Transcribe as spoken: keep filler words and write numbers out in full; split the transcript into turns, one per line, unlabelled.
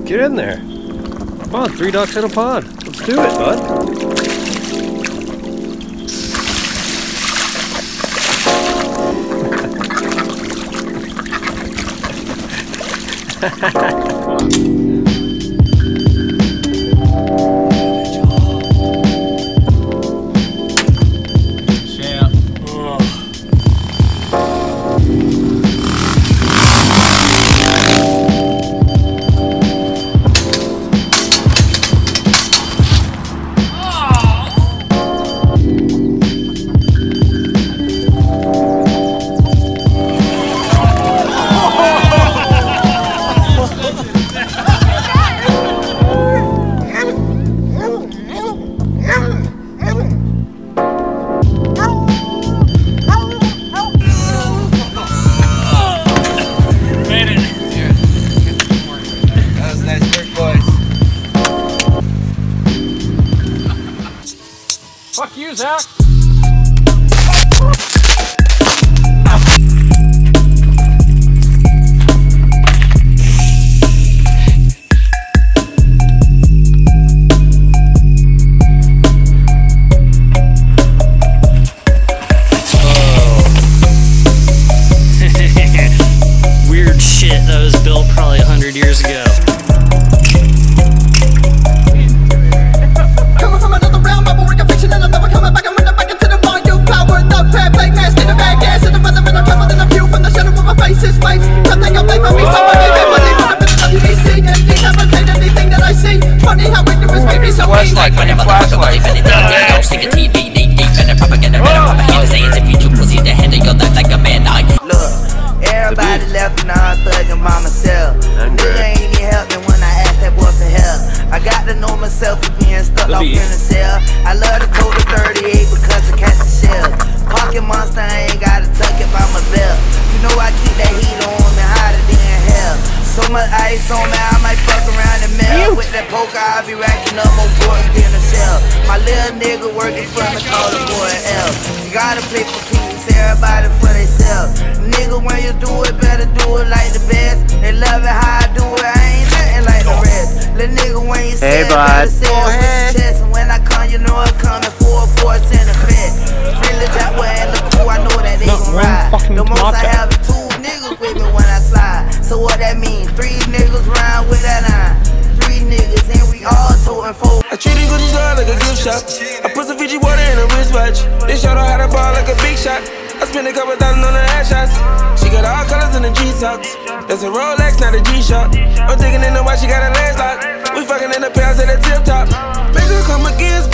Get in there. Come on, three ducks in a pond. Let's do it, bud.
Fuck you, Zach!
Weird shit that was built probably a hundred years ago.
Like when a motherfucker believe anything, they don't stick a T V, they deep in the propaganda, better pop a hand saying if you do pussy, the hand of your life like a man. I look, everybody left and I'm thugging by myself. Nigga ain't even help me when I asked that boy for help. I got to know myself for being stuck off in the cell. I love the total thirty-eight because I catch the shell. Pocket monster, I ain't gotta tuck it by my belt. You know I keep that heat on me hotter than hell. So much ice on me, I might fuck around and melt. With that poker, I'll be racking up more bullets than a shell. My little nigga working for me, call the boy L. You gotta play for keys, everybody for themselves. Nigga, when you do it, better do it like the best. They love it how I do it, I ain't nothing like the rest. Little nigga, when you say it, better say it with your chest. And when I come, you know I'm coming for a force in the fed. Really that way and look cool, I know that they gon' ride. The most I have is two niggas with me when I slide. So what that mean? Three niggas round with that line. Three niggas and we all toting four.
I treat it good as God like a gift shop. I put some Fiji water in a wristwatch. They showed her how to ball like a big shot. I spent a couple thousand on her ass shots. She got all colors in the G-socks. That's a Rolex, not a G-Shock. I'm thinking in the watch, she got her legs locked. We fucking in the pants at the tip top. Make her come against